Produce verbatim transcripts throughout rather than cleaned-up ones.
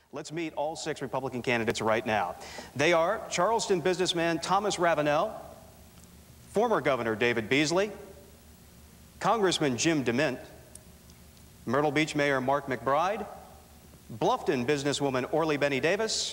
Let's meet all six Republican candidates right now. They are Charleston businessman Thomas Ravenel, former Governor David Beasley, Congressman Jim DeMint, Myrtle Beach Mayor Mark McBride, Bluffton businesswoman Orly Benny Davis,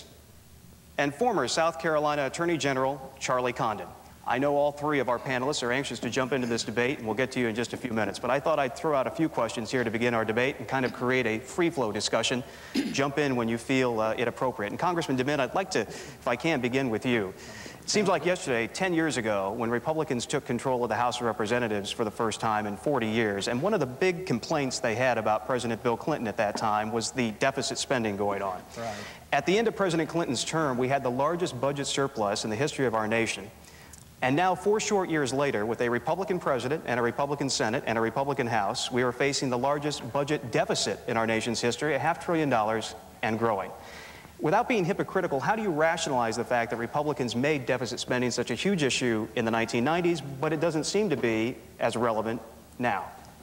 and former South Carolina Attorney General Charlie Condon. I know all three of our panelists are anxious to jump into this debate, and we'll get to you in just a few minutes. But I thought I'd throw out a few questions here to begin our debate and kind of create a free-flow discussion. Jump in when you feel uh, it appropriate. And Congressman DeMint, I'd like to, if I can, begin with you. It seems like yesterday, ten years ago, when Republicans took control of the House of Representatives for the first time in forty years, and one of the big complaints they had about President Bill Clinton at that time was the deficit spending going on. Right. At the end of President Clinton's term, we had the largest budget surplus in the history of our nation. And now, four short years later, with a Republican president and a Republican Senate and a Republican House, we are facing the largest budget deficit in our nation's history, a half trillion dollars and growing. Without being hypocritical, how do you rationalize the fact that Republicans made deficit spending such a huge issue in the nineteen nineties, but it doesn't seem to be as relevant now?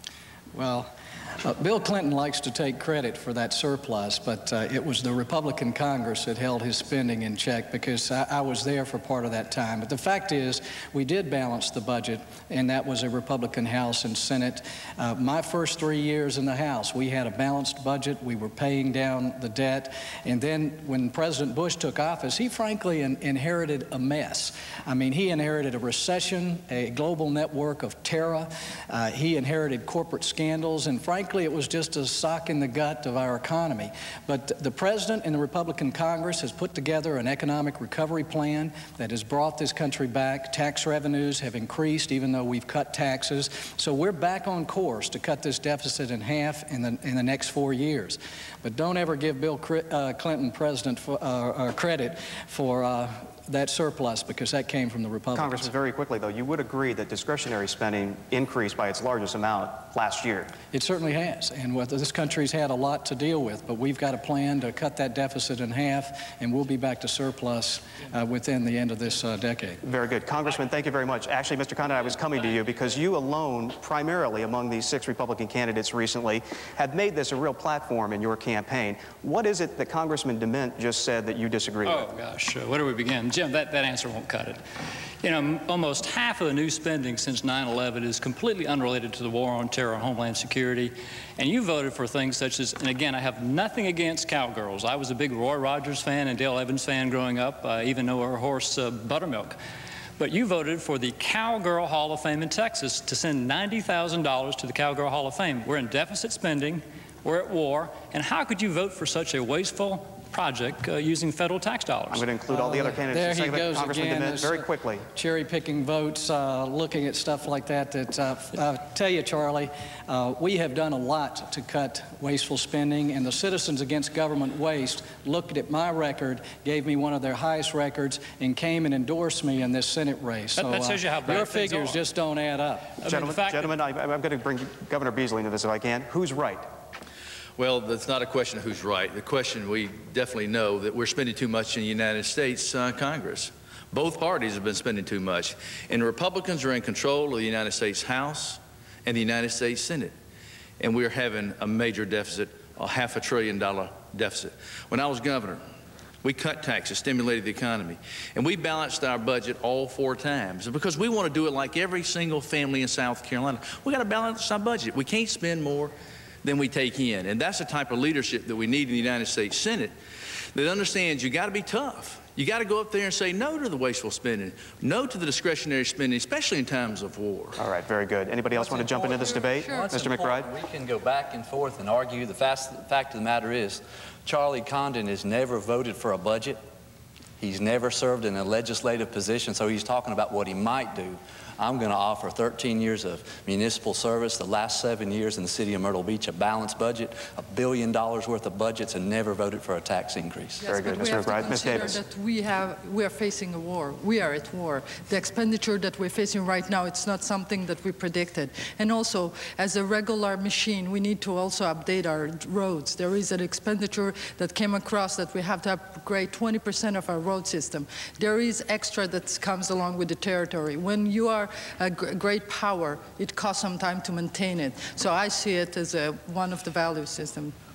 Well, Uh, Bill Clinton likes to take credit for that surplus, but uh, it was the Republican Congress that held his spending in check, because I, I was there for part of that time. But the fact is, we did balance the budget, and that was a Republican House and Senate. Uh, my first three years in the House, we had a balanced budget. We were paying down the debt. And then when President Bush took office, he frankly in, inherited a mess. I mean, he inherited a recession, a global network of terror. Uh, he inherited corporate scandals, and frankly, Frankly, it was just a sock in the gut of our economy. But the President and the Republican Congress has put together an economic recovery plan that has brought this country back. Tax revenues have increased, even though we've cut taxes. So we're back on course to cut this deficit in half in the, in the next four years. But don't ever give Bill uh, Clinton president for, uh, uh, credit for uh, that surplus, because that came from the Republicans. Congressman, very quickly, though, you would agree that discretionary spending increased by its largest amount last year. It certainly has, and what this country's had a lot to deal with, but we've got a plan to cut that deficit in half, and we'll be back to surplus uh, within the end of this uh, decade. Very good. Congressman, thank you very much. Actually, Mister Condon, I was coming to you because you alone, primarily among these six Republican candidates recently, have made this a real platform in your campaign. What is it that Congressman DeMint just said that you disagree oh, with? Oh, gosh, uh, where do we begin? Jim, that, that answer won't cut it. You know, almost half of the new spending since nine eleven is completely unrelated to the war on terror and homeland security. And you voted for things such as, and again, I have nothing against cowgirls. I was a big Roy Rogers fan and Dale Evans fan growing up, uh, even know her horse uh, Buttermilk. But you voted for the Cowgirl Hall of Fame in Texas to send ninety thousand dollars to the Cowgirl Hall of Fame. We're in deficit spending, we're at war, and how could you vote for such a wasteful project uh, using federal tax dollars? I'm going to include all the other candidates. There he goes Congressman again, DeMint, very quickly. Cherry-picking votes, uh, looking at stuff like that. That uh, I tell you, Charlie, uh, we have done a lot to cut wasteful spending, and the Citizens Against Government Waste looked at my record, gave me one of their highest records, and came and endorsed me in this Senate race. That, so that shows you how bad your things figures are. just don't add up. I gentlemen, mean, gentlemen I, I'm going to bring Governor Beasley into this if I can. Who's right? Well, that's not a question of who's right. The question, we definitely know that we're spending too much in the United States uh, Congress. Both parties have been spending too much. And the Republicans are in control of the United States House and the United States Senate. And we're having a major deficit, a half a trillion dollar deficit. When I was governor, we cut taxes, stimulated the economy, and we balanced our budget all four times because we want to do it like every single family in South Carolina. We got to balance our budget. We can't spend more than we take in. And that's the type of leadership that we need in the United States Senate that understands you got to be tough. You got to go up there and say no to the wasteful spending, no to the discretionary spending, especially in times of war. All right, very good. Anybody else want to jump into this debate? Sure. Mister McBride? We can go back and forth and argue. The fast, fact of the matter is, Charlie Condon has never voted for a budget. He's never served in a legislative position, so he's talking about what he might do. I'm going to offer thirteen years of municipal service, the last seven years in the city of Myrtle Beach, a balanced budget, a billion dollars worth of budgets, and never voted for a tax increase. Yes, Very good, Mister McBride. Miz Davis. That we have, we are facing a war. We are at war. The expenditure that we're facing right now, it's not something that we predicted. And also, as a regular machine, we need to also update our roads. There is an expenditure that came across that we have to upgrade twenty percent of our road system. There is extra that comes along with the territory. When you are a great power, it costs some time to maintain it. So I see it as a, one of the value systems.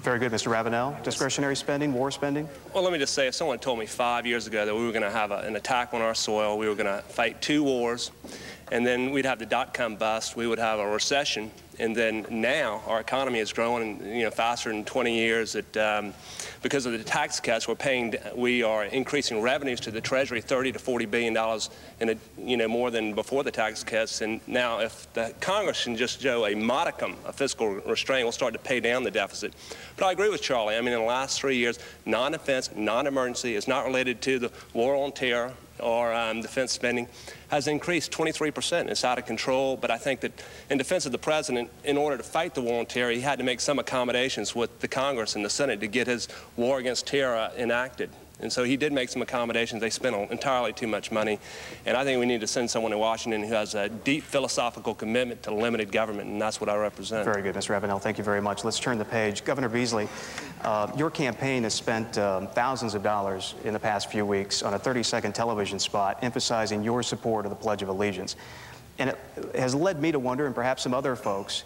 Very good. Mister Ravenel, discretionary spending, war spending? Well, let me just say, if someone told me five years ago that we were going to have a, an attack on our soil, we were going to fight two wars, and then we'd have the dot-com bust, we would have a recession, and then now our economy is growing, you know, faster than twenty years. That um, because of the tax cuts, we're paying, we are increasing revenues to the Treasury thirty to forty billion dollars, in a, you know, more than before the tax cuts. And now, if the Congress can just show a modicum of fiscal restraint, we'll start to pay down the deficit. But I agree with Charlie. I mean, in the last three years, non-defense, non-emergency, is not related to the war on terror or um, defense spending, has increased twenty-three percent. It's out of control, but I think that in defense of the president, in order to fight the war on terror, he had to make some accommodations with the Congress and the Senate to get his war against terror enacted. And so he did make some accommodations. They spent entirely too much money. And I think we need to send someone to Washington who has a deep philosophical commitment to limited government, and that's what I represent. Very good, Mister Ravenel. Thank you very much. Let's turn the page. Governor Beasley, uh, your campaign has spent um, thousands of dollars in the past few weeks on a thirty second television spot emphasizing your support of the Pledge of Allegiance. And it has led me to wonder, and perhaps some other folks,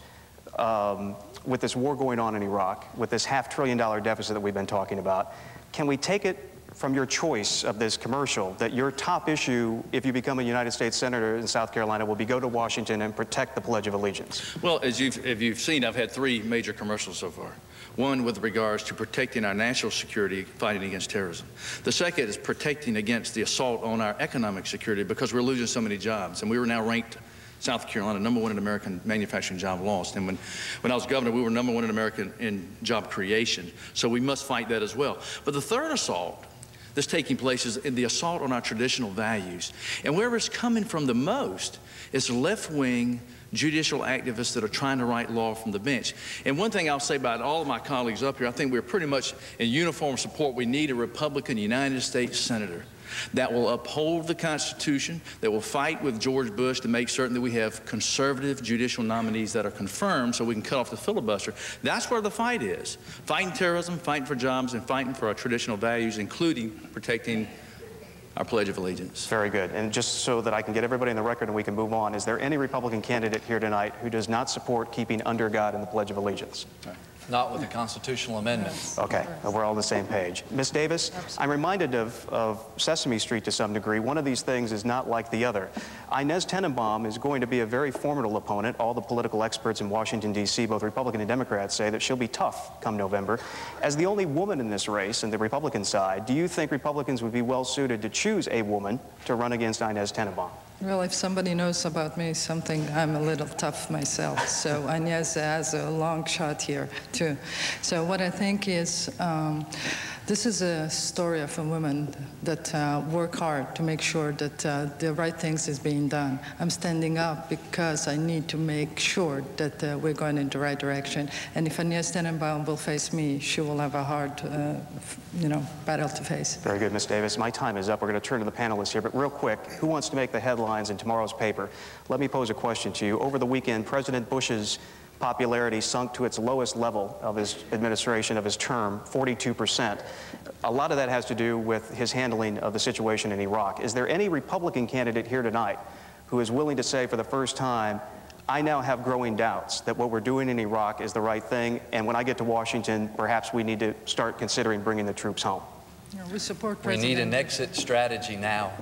um, with this war going on in Iraq, with this half trillion dollar deficit that we've been talking about, can we take it from your choice of this commercial that your top issue, if you become a United States Senator in South Carolina, will be go to Washington and protect the Pledge of Allegiance? Well, as you've, if you've seen, I've had three major commercials so far. One with regards to protecting our national security, fighting against terrorism. The second is protecting against the assault on our economic security because we're losing so many jobs. And we were now ranked, South Carolina, number one in American manufacturing job lost. And when, when I was governor, we were number one in American in job creation. So we must fight that as well. But the third assault that's taking place is in the assault on our traditional values. And where it's coming from the most is left-wing judicial activists that are trying to write law from the bench. And one thing I'll say about all of my colleagues up here, I think we're pretty much in uniform support. We need a Republican United States Senator that will uphold the Constitution, that will fight with George Bush to make certain that we have conservative judicial nominees that are confirmed so we can cut off the filibuster. That's where the fight is. Fighting terrorism, fighting for jobs, and fighting for our traditional values, including protecting our Pledge of Allegiance. Very good. And just so that I can get everybody in the record and we can move on, is there any Republican candidate here tonight who does not support keeping under God in the Pledge of Allegiance? Right. Not with the constitutional amendment. Okay, we're all on the same page. Miz Davis, Absolutely. I'm reminded of, of Sesame Street to some degree. One of these things is not like the other. Inez Tenenbaum is going to be a very formidable opponent. All the political experts in Washington, D C, both Republican and Democrats, say that she'll be tough come November. As the only woman in this race, on the Republican side, do you think Republicans would be well suited to choose a woman to run against Inez Tenenbaum? Well, if somebody knows about me something, I'm a little tough myself. So Inez has a long shot here, too. So what I think is, um, this is a story of a woman that uh, work hard to make sure that uh, the right things is being done. I'm standing up because I need to make sure that uh, we're going in the right direction. And if Inez Tenenbaum will face me, she will have a hard, uh, you know, battle to face. Very good, Miz Davis. My time is up. We're going to turn to the panelists here, but real quick, who wants to make the headlines in tomorrow's paper? Let me pose a question to you. Over the weekend, President Bush's popularity sunk to its lowest level of his administration, of his term, forty-two percent. A lot of that has to do with his handling of the situation in Iraq. Is there any Republican candidate here tonight who is willing to say for the first time, I now have growing doubts that what we're doing in Iraq is the right thing, and when I get to Washington, perhaps we need to start considering bringing the troops home? Yeah, we support We President need an exit strategy now.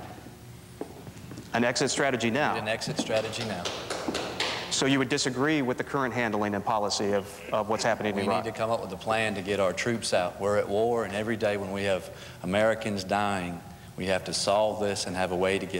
An exit strategy now? We need an exit strategy now. So you would disagree with the current handling and policy of, of what's happening in We Iraq? need to come up with a plan to get our troops out. We're at war, and every day when we have Americans dying, we have to solve this and have a way to get